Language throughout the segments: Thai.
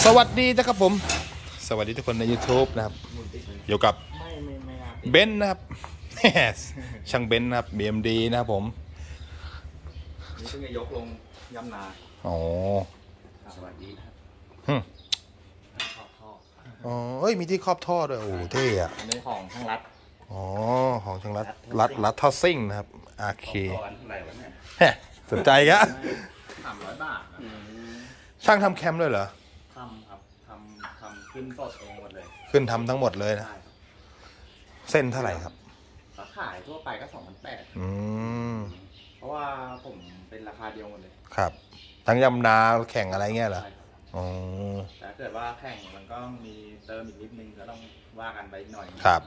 สวัสดีนะครับผมสวัสดีทุกคนใน YouTube นะครับอยู่กับเบนซ์นะครับ ช่างเบนซ์นะครับ BMD นะครับผมนี่เพิ่งจะยกลงย่ำนาอ๋อสวัสดีครับขอบท่ออ๋อเอ้ยมีที่ครอบท่อด้วยโอ้เท่อะอันนี้ของช่างรัดอ๋อของช่างรัดท่อซิ่งนะครับอาเคสนใจครับ 300 บาทช่างทำแคมด้วยเหรอทำครับทำขึ้นสดเองหมดเลยขึ้นทำทั้งหมดเลยนะเส้นเท่าไหร่ครับขายทั่วไปก็2,800เพราะว่าผมเป็นราคาเดียวหมดเลยครับทั้งยำนาแข่งอะไรเงี้ยเหรออ๋อแต่เกิดว่าแข่งมันก็มีเติมอีกนิดนึงก็ต้องว่ากันไปหน่อยครับ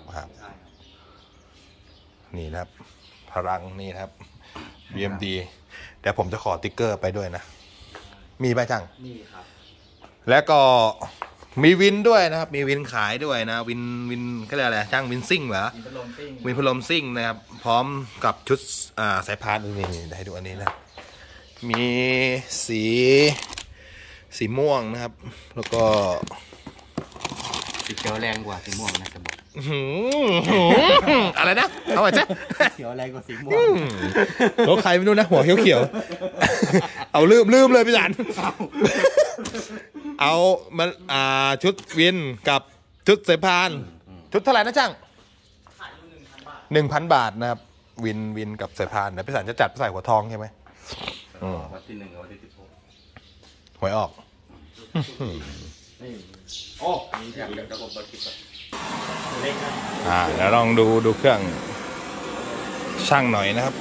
นี่นะครับพลังนี่ครับ BMD แต่ผมจะขอติ๊กเกอร์ไปด้วยนะมีไหมจังมีครับแล้วก็มีวินด้วยนะครับมีวินขายด้วยนะวินเขาเรียกอะไรช่างวินซิ่งเหรอวินพัดลมซิ่งนะครับพร้อมกับชุดสายพานนี่ให้ดูอันนี้นะมีสีม่วงนะครับแล้วก็สีเขียวแรงกว่าสีม่วงนะจะบอกอะไรนะเอาไปจ้ะเขียวแรงกว่าสีม่วงรถใครไม่รู้นะหัวเขียวเอาลืมเลยพี่จันเอามันชุดวินกับชุดสายพานชุดเท่าไหร่นะช่าง1,000 บาทนะครับวินกับสายพานเดี๋ยวพี่สันจะจัดใส่หัวทองใช่ไหมวันที่ 1กับวันที่ 16 หวยออกโอ้มีอย่างเดียวกับผมเปิดคลิปเล็กแล้วลองดูเครื่องช่างหน่อยนะครับ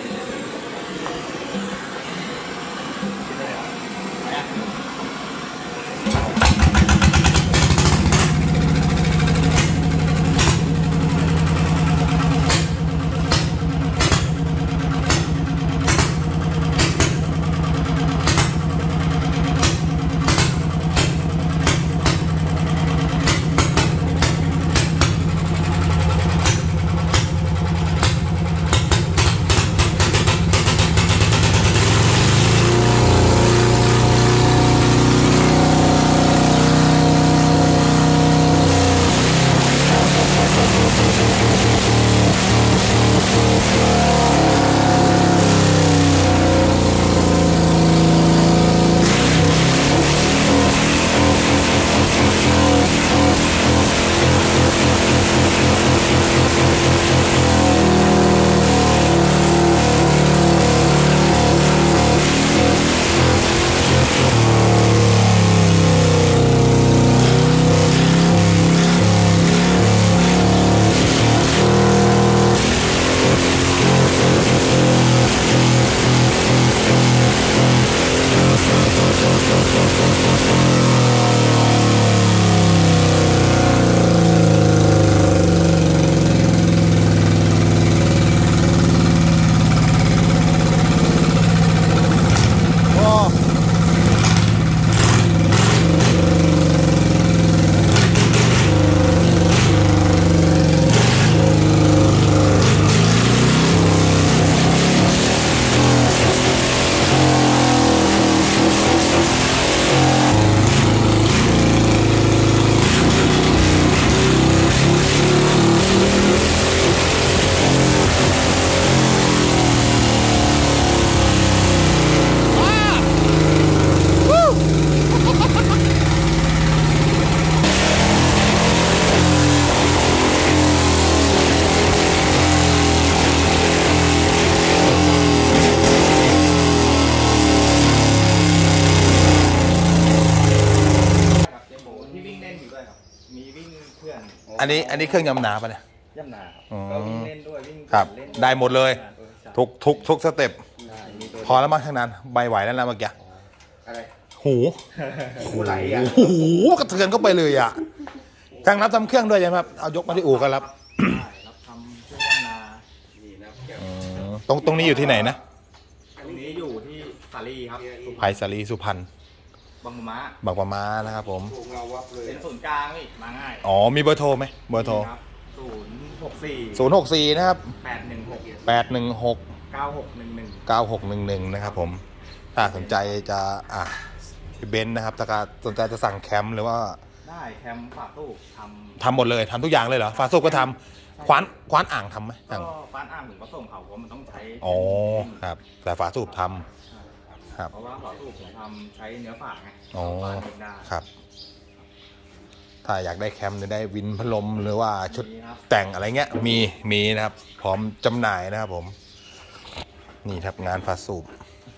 อันนี้เครื่องยำนาปะเนี่ยยำนาก็วิ่งเล่นด้วยวิ่งครับได้หมดเลยทุกสเต็ปพอแล้วมั้งทั้งนั้นใบไหวแล้วนะเมื่อกี้หูไหลอ่ะหูกระเทือนเข้าไปเลยอ่ะช่างรับทำเครื่องด้วยใช่ไหมครับเอายกมาที่อู่กันรับทำเครื่องยำนาตรงนี้อยู่ที่ไหนนะตรงนี้อยู่ที่สาลีครับไผ่สาลีสุพรรณบางปะม้านะครับผมเป็นศูนย์กลางนี่มาง่ายอ๋อมีเบอร์โทรไหมเบอร์โทร064นะครับ816 9611นะครับผมถ้าสนใจจะพี่เบนซ์นะครับถ้าการสนใจจะสั่งแคมหรือว่าได้แคมฝาตู้ทำหมดเลยทำทุกอย่างเลยเหรอฝาสูบก็ทำคว้านอ่างทำไหมก็ฟ้านอ่างถึงผสมเขาเพราะมันต้องใช้อ๋อครับแต่ฝาสูบทำครับเพราะว่าฝาตู้ผมทำใช้เนื้อฝาไงอ๋อฝาไม่ได้ครับถ้าอยากได้แคมหรือได้วินพัดลมหรือว่าชุดมีครับแต่งอะไรเงี้ยมีนะครับพร้อมจำหน่ายนะครับผมนี่ครับงานฝาสูบ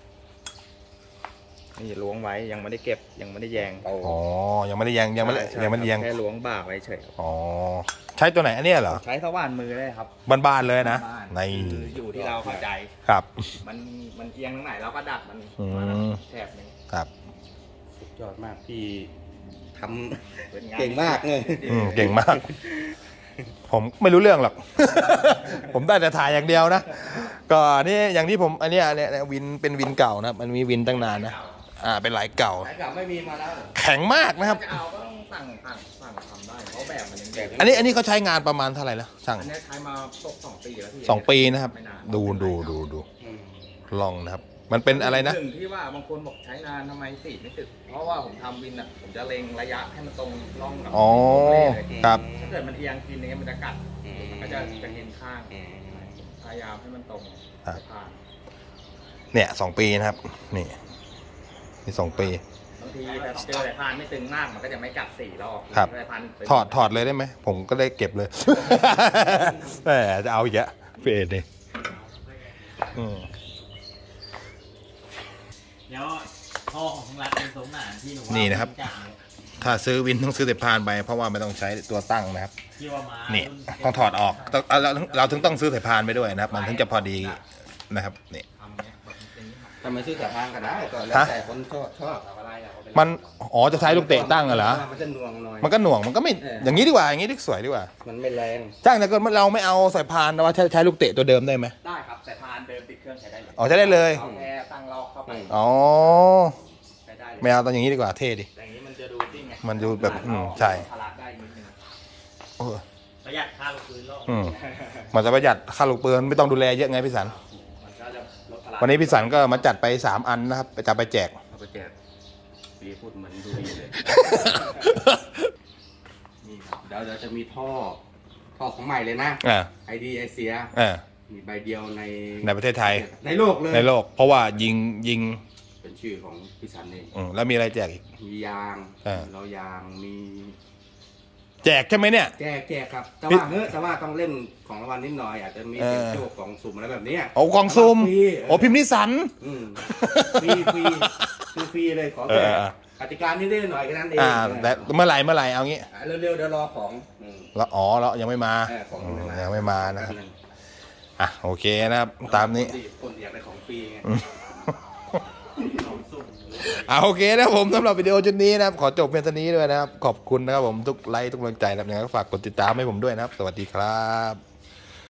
นี่ล้วงไว้ยังไม่ได้เก็บยังไม่ได้แยงอ๋อยังไม่ได้ยังไม่ได้ยังแค่ล้วงบ่าไว้เฉยอ๋อใช้ตัวไหนอันเนี้ยเหรอใช้สว่านมือได้ครับบ้านๆเลยนะบ้านในคืออยู่ที่เราเข้าใจครับมันเอียงตรงไหนเราก็ดัดมันอืมมาแถบนึงครับสุดยอดมากพี่ทเป็นำเก่งมากเลยเก่งมาก ผมไม่รู้เรื่องหรอก ผมได้แต่ถ่ายอย่างเดียวนะก็นี่อย่างที่ผมอันเนี้ยวินเป็นวินเก่านะมันมีวินตั้งนานนะเป็นหลายเก่าสายเก่าไม่มีมาแล้วเหรอแข็งมากนะครับจะเอาก็ต้องสั่งทำได้เพราะแบบมันยังแบบอันนี้เขาใช้งานประมาณเท่าไหร่แล้วช่างอันนี้ใช้มาตก2 ปีแล้วพี่ 2 ปีนะครับไม่นานดูอืมลองนะครับ มันเป็นอะไรนะหนึ่งที่ว่าบางคนบอกใช้นานทำไมสีไม่ติดเพราะว่าผมทำวินอ่ะผมจะเล็งระยะให้มันตรงร่องกับอ๋อ ครับถ้าเกิดมันเอียงกินอย่างเงี้ยมันจะกัดอืมมันก็จะเห็นข้างอืมพยายามให้มันตรงครับผ่านเนี่ย2 ปีนะครับนี่2 ปีบางทีถ้าเจอสายพานไม่ตึงมากมันก็จะไม่กัด4 รอบครับสายพานตึงถอดเลยได้ไหมผมก็ได้เก็บเลย แหมจะเอาอีกอะพี่เอ็ดนี่อืมเดี๋ยวพ่อของทั้งรัฐเป็นสมหนานที่หนูนี่นะครับ ถ้าซื้อวินต้องซื้อแต่พานไปเพราะว่าไม่ต้องใช้ตัวตั้งนะครับที่ว่ามานี่ต้องถอดออกเราถึงต้องซื้อสายพานไปด้วยนะครับ มันถึงจะพอดีนะครับนี่ทำเนี้ยแบบนี้ครับทำไมซื้อสายพานก็ได้ก็แล้วแต่คนชอบอะไรอะเอาไปเลยมันจะใช้ลูกเตะตั้งเหรอมันจะหน่วงหน่อยมันก็หน่วงมันก็ไม่อย่างนี้ดีกว่าอย่างนี้ดีสวยดีกว่ามันไม่แรงจ้างแต่เกิดเราไม่เอาสายพานแต่ว่าใช้ลูกเตะตัวเดิมได้ไหมได้ครับสายพานเดิมติดเครื่องใช้ได้เลยอ๋อใช้ได้เลยเอาแค่ตั้งล็อกเข้าไปอ๋อใช้ได้เลยไม่เอาตอนอย่างนี้ดีกว่าเท่ดิอย่างนี้มันจะดูจริงไงมันดูแบบใช่พละได้นิดนึงเออประหยัดค่าลูกปืนโลกมันจะประหยัดค่าลูกปืนไม่ต้องดูแลเยอะไงพี่สันมันก็จะลดพละวันนี้พี่สันก็มาจัดไป3 อันนะครับจะไปแจกเอาไปแจกพี่พูดเหมือนดูดีเลยนี่ครับเดี๋ยวจะมีท่อของใหม่เลยนะอ่า ID ไอเสียอ่ามีใบเดียวในในประเทศไทยในโลกเลยในโลก เพราะว่ายิงเป็นชื่อของพี่สันเองแล้วมีอะไรแจกอีกมียางอ่าเรายางมีแจกใช่ไหมเนี่ยแจกครับ แต่พี่ว่าต้องเล่นของรางวัลนิดหน่อย อาจจะมีเสียงโชคของสุ่มอะไรแบบเนี้ยโอ้กล่องซุ่มฟรีโอ้พิมพ์นิสันอืมฟรีคือฟรีเลยขอเอแค่อกติกานิดหน่อยแค่นั้นเองแต่เมื่อไหร่เอางี้เร็วๆเดี๋ยวรอของแล้วเรายังไม่มาของยังไม่มานะครับโอเคนะครับตามนี้คนอยากได้ของฟรีไงโอเคนะผมสำหรับวิดีโอชุดนี้นะครับขอจบเพียงเท่านี้ด้วยนะครับขอบคุณนะครับผมทุกไลค์ทุกกำลังใจนะครับยังไงก็ฝากกดติดตามให้ผมด้วยนะครับสวัสดีครับ